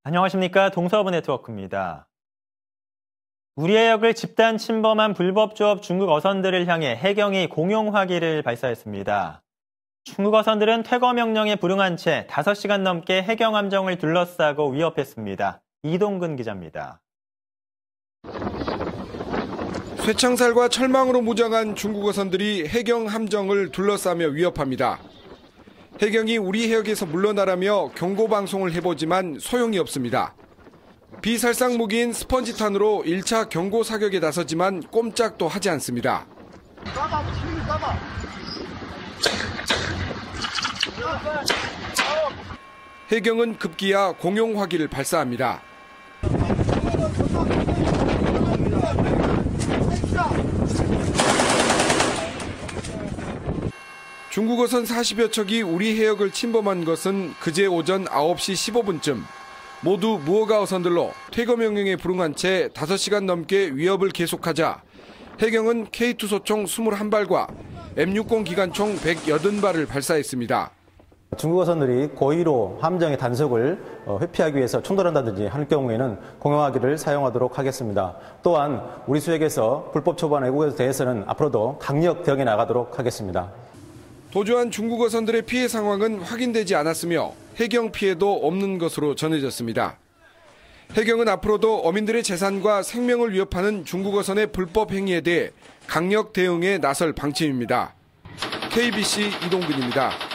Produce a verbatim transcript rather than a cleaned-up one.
안녕하십니까. 동서부 네트워크입니다. 우리 해역을 집단 침범한 불법 조업 중국 어선들을 향해 해경이 공용 화기를 발사했습니다. 중국 어선들은 퇴거 명령에 불응한 채 다섯 시간 넘게 해경 함정을 둘러싸고 위협했습니다. 이동근 기자입니다. 쇠창살과 철망으로 무장한 중국 어선들이 해경 함정을 둘러싸며 위협합니다. 해경이 우리 해역에서 물러나라며 경고 방송을 해보지만 소용이 없습니다. 비살상 무기인 스펀지탄으로 일 차 경고 사격에 나서지만 꼼짝도 하지 않습니다. 해경은 급기야 공용 화기를 발사합니다. 중국 어선 사십여 척이 우리 해역을 침범한 것은 그제 오전 아홉 시 십오 분쯤 모두 무허가 어선들로 퇴거 명령에 불응한 채 다섯 시간 넘게 위협을 계속하자 해경은 케이 투 소총 이십일 발과 엠 육십 기관총 백팔십 발을 발사했습니다. 중국 어선들이 고의로 함정의 단속을 회피하기 위해서 충돌한다든지 할 경우에는 공용화기를 사용하도록 하겠습니다. 또한 우리 수역에서 불법 초반 외국에 대해서는 앞으로도 강력 대응해 나가도록 하겠습니다. 도주한 중국 어선들의 피해 상황은 확인되지 않았으며 해경 피해도 없는 것으로 전해졌습니다. 해경은 앞으로도 어민들의 재산과 생명을 위협하는 중국 어선의 불법 행위에 대해 강력 대응에 나설 방침입니다. 케이비씨 이동근입니다.